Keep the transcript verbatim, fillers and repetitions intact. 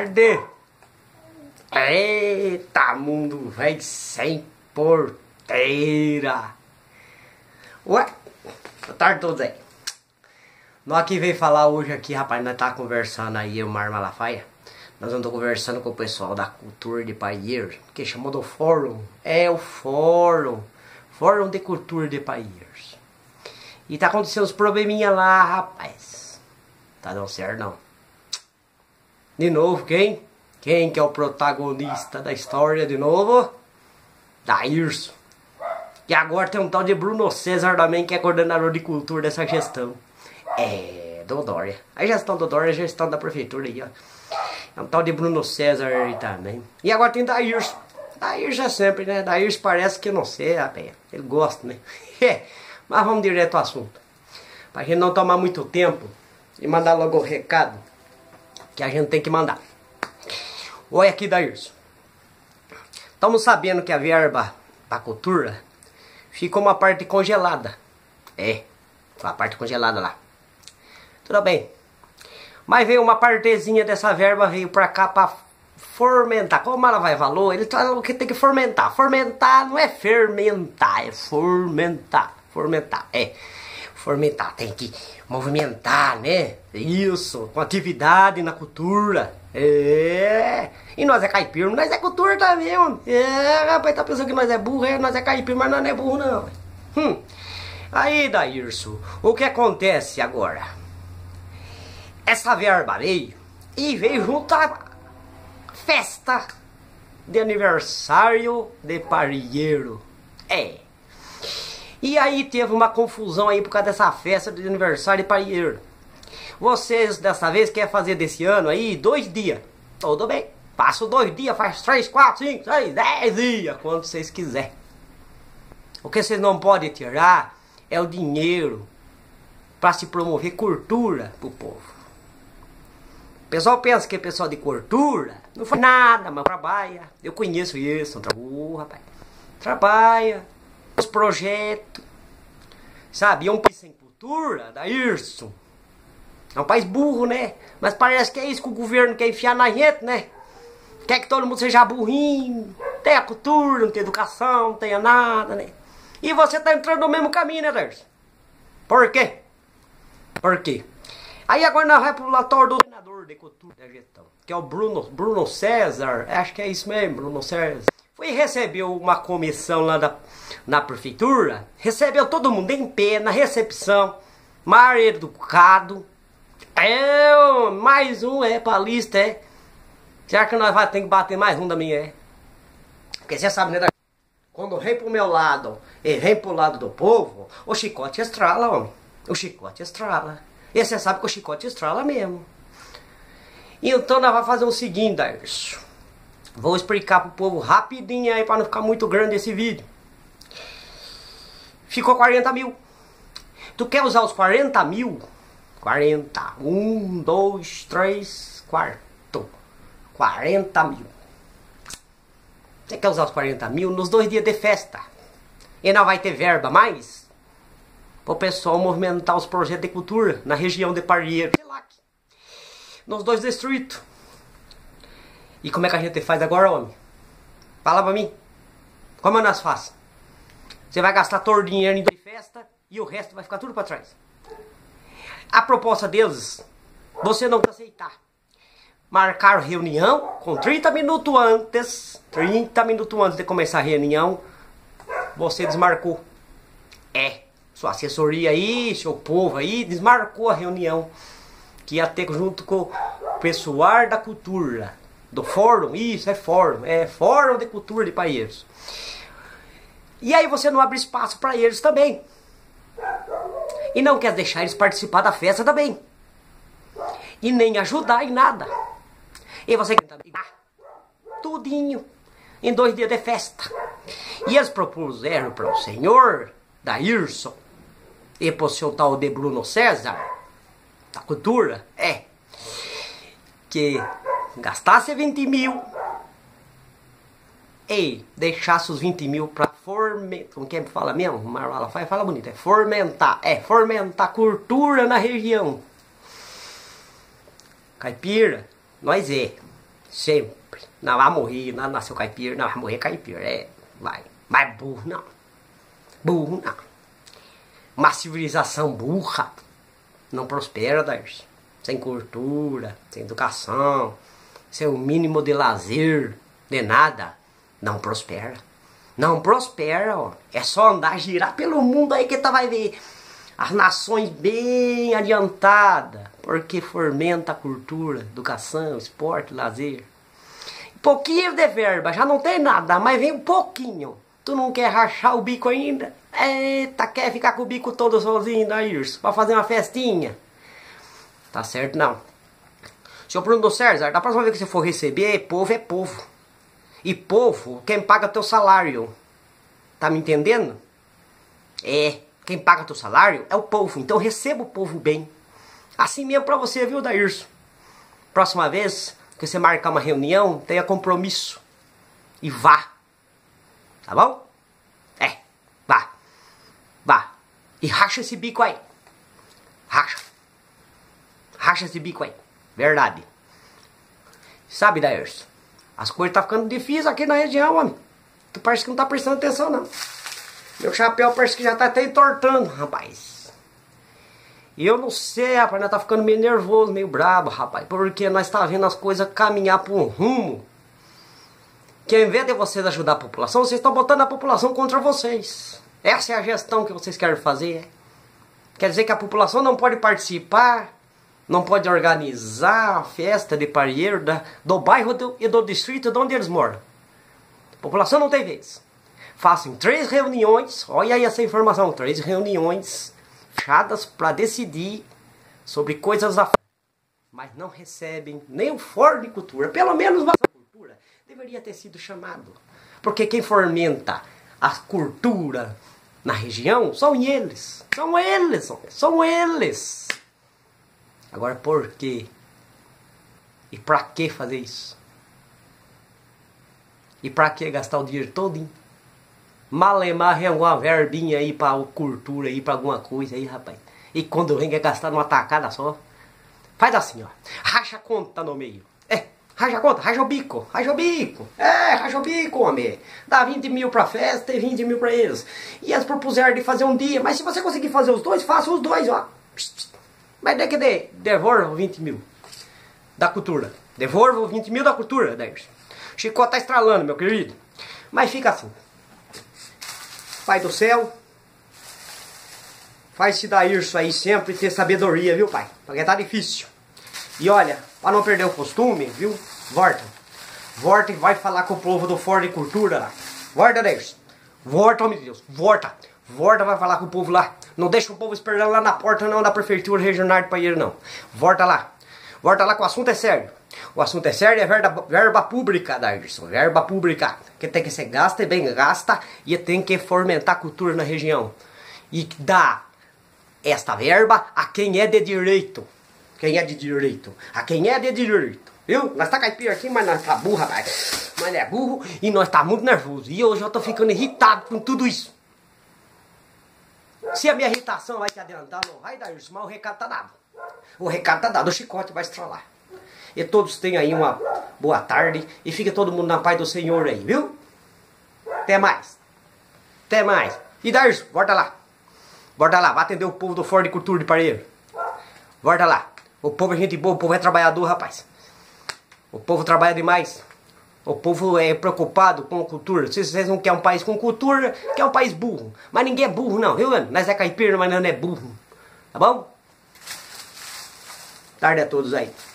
tarde. Eita, mundo velho sem porteira. Ué, boa tarde a todos aí. Nós aqui veio falar hoje aqui, rapaz, nós tá conversando aí, eu e o Mar Malafaia. Nós andamos conversando com o pessoal da Cultura de Paieiros, que chamou do Fórum. É o Fórum. Fórum de Cultura de Paieiros. E tá acontecendo uns probleminha lá, rapaz. Tá dando certo não. De novo, quem? Quem que é o protagonista da história de novo? Daírson. E agora tem um tal de Bruno César também, que é coordenador de cultura dessa gestão. É, do Dória. A gestão do Dória é a gestão da prefeitura aí, ó. É um tal de Bruno César aí também. E agora tem Daírson. Daírson é sempre, né? Daírson parece que não sei, rapaz. Ele gosta, né? Mas vamos direto ao assunto. Pra gente não tomar muito tempo e mandar logo o recado que a gente tem que mandar. Olha aqui, Daírson. Estamos sabendo que a verba pra cultura ficou uma parte congelada. É, uma parte congelada lá. Tudo bem. Mas veio uma partezinha dessa verba, veio pra cá pra fermentar. Como ela vai valor, ele fala que tem que fermentar. Fermentar não é fermentar, é fermentar. Fermentar, é. Fermentar, tem que movimentar, né? Isso, com atividade na cultura. É. E nós é caipira, nós é cultura também, homem. É, rapaz, tá pensando que nós é burro, é, nós é caipira, mas nós não é burro não. Hum. Aí, Daírson, o que acontece agora? Essa verba veio e veio junto à festa de aniversário de Paieiro. É. E aí teve uma confusão aí por causa dessa festa de aniversário de Paieiro. Vocês dessa vez querem fazer desse ano aí dois dias. Tudo bem. Passa dois dias, faz três, quatro, cinco, seis, dez dias, quando vocês quiserem. O que vocês não podem tirar é o dinheiro para se promover cultura pro povo. O pessoal pensa que é pessoal de cultura, não faz nada, mas trabalha. Eu conheço isso, não trabalha, rapaz. Trabalha, os projetos, sabe? É um país sem cultura, Daírson. É um país burro, né? Mas parece que é isso que o governo quer enfiar na gente, né? Quer que todo mundo seja burrinho, tenha cultura, não tenha educação, não tenha nada, né? E você tá entrando no mesmo caminho, né, Daírson? Por quê? Por quê? Aí agora nós vamos pro relatório do coordenador de cultura da gestão, que é o Bruno, Bruno César, acho que é isso mesmo, Bruno César. Foi e recebeu uma comissão lá da, na prefeitura, recebeu todo mundo em pé, na recepção, mar educado. É, mais um é pra lista, é. Será que nós vamos ter que bater mais um da minha, é? Porque você sabe, né, quando vem pro meu lado e vem pro lado do povo, o chicote estrala, homem. O chicote estrala. E você sabe que o chicote estrala mesmo. Então nós vamos fazer o seguinte, Daírson. Vou explicar pro povo rapidinho aí pra não ficar muito grande esse vídeo. Ficou quarenta mil. Tu quer usar os quarenta mil? quarenta. Um, dois, três, quarto. quarenta mil. Você quer usar os quarenta mil nos dois dias de festa? E não vai ter verba mais? Para o pessoal movimentar os projetos de cultura na região de Paieiro, nos dois distritos. E como é que a gente faz agora, homem? Fala pra mim. Como nós faz? Você vai gastar todo o dinheiro em festa e o resto vai ficar tudo para trás. A proposta deles, você não vai aceitar. Marcar reunião com trinta minutos antes, trinta minutos antes de começar a reunião, você desmarcou. É. Sua assessoria aí, seu povo aí, desmarcou a reunião que ia ter junto com o pessoal da cultura, do fórum. Isso, é fórum, é fórum de cultura de Paieiros. E aí você não abre espaço para eles também. E não quer deixar eles participar da festa também. E nem ajudar em nada. E você quer também dar tudinho em dois dias de festa. E eles propuseram para o senhor Daírson e pro seu tal de Bruno César, da cultura, é, que gastasse vinte mil e deixasse os vinte mil pra fomentar, como que é, fala mesmo? Marla fala, fala bonito, é fomentar, é, fomentar cultura na região. Caipira, nós é. Sempre. Não vai morrer, não nasceu caipira, não vai morrer caipira. É, vai. Mas burro não. Burro não. Uma civilização burra não prospera, Darcy. Sem cultura, sem educação, sem o mínimo de lazer, de nada, não prospera. Não prospera, ó. É só andar, girar pelo mundo aí que tu vai ver as nações bem adiantadas, porque fomenta a cultura, educação, esporte, lazer. Pouquinho de verba, já não tem nada, mas vem um pouquinho. Tu não quer rachar o bico ainda? Eita, quer ficar com o bico todo sozinho, Daírcio, pra fazer uma festinha? Tá certo, não. Senhor Bruno César, da próxima vez que você for receber, povo é povo. E povo, quem paga teu salário. Tá me entendendo? É, quem paga teu salário é o povo. Então receba o povo bem. Assim mesmo pra você, viu, Daírcio? Próxima vez que você marcar uma reunião, tenha compromisso. E vá. Tá bom? É, vá. Vá. E racha esse bico aí. Racha. Racha esse bico aí. Verdade. Sabe, Daírcio? As coisas tá ficando difíceis aqui na região, homem. Tu parece que não tá prestando atenção, não. Meu chapéu parece que já tá até entortando, rapaz. E eu não sei, rapaz. Nós tá ficando meio nervoso, meio brabo, rapaz. Porque nós tá vendo as coisas caminhar por um rumo que, ao invés de vocês ajudar a população, vocês estão botando a população contra vocês. Essa é a gestão que vocês querem fazer. Quer dizer que a população não pode participar, não pode organizar a festa de parieiro da, do bairro do, e do distrito de onde eles moram. A população não tem vez. Façam três reuniões, olha aí essa informação, três reuniões fechadas para decidir sobre coisas da... Mas não recebem nem o fórum de cultura, pelo menos a cultura deveria ter sido chamado. Porque quem fomenta a cultura na região são eles. São eles, são eles. Agora, por quê? E pra que fazer isso? E pra que gastar o dinheiro todo? Malemar é alguma verbinha aí pra cultura aí, pra alguma coisa aí, rapaz. E quando vem quer gastar numa tacada só. Faz assim, ó. Racha a conta no meio. É, racha a conta, racha o bico, racha o bico. É, racha o bico, homem. Dá vinte mil pra festa e vinte mil pra eles. E eles propuseram de fazer um dia. Mas se você conseguir fazer os dois, faça os dois, ó. Mas daí que de, devolva vinte mil da cultura. Devolva vinte mil da cultura, Daírcio. Chicote tá estralando, meu querido. Mas fica assim. Pai do céu, faz esse Daírcio aí sempre ter sabedoria, viu, pai? Porque tá difícil. E olha, pra não perder o costume, viu? Volta. Volta e vai falar com o povo do Fórum de Cultura lá. Volta, Daírcio. Volta, homem de Deus. Volta. Volta, vai falar com o povo lá. Não deixa o povo esperando lá na porta não da Prefeitura Regional de Paieiro, não. Volta lá. Volta lá que o assunto é sério. O assunto é sério, é verba, verba pública, Daírcio. Verba pública. Que tem que ser gasta e bem gasta. E tem que fomentar a cultura na região. E dar esta verba a quem é de direito. Quem é de direito. A quem é de direito. Viu? Nós tá caipira aqui, mas nós tá burro, rapaz. Mas é burro e nós tá muito nervoso. E hoje eu tô ficando irritado com tudo isso. Se a minha irritação vai te adiantar, não vai, Daírcio, mas o recado tá dado. O recado tá dado, o chicote vai estralar. E todos tenham aí uma boa tarde e fique todo mundo na paz do Senhor aí, viu? Até mais. Até mais. E Daírcio, volta lá. Volta lá, vai atender o povo do Fórum de Cultura de Paieiro. Volta lá. O povo é gente boa, o povo é trabalhador, rapaz. O povo trabalha demais. O povo é preocupado com cultura. Se vocês não querem um país com cultura, quer um país burro. Mas ninguém é burro não, viu, mano? Nós é caipira, mas não é burro. Tá bom? Tarde a todos aí.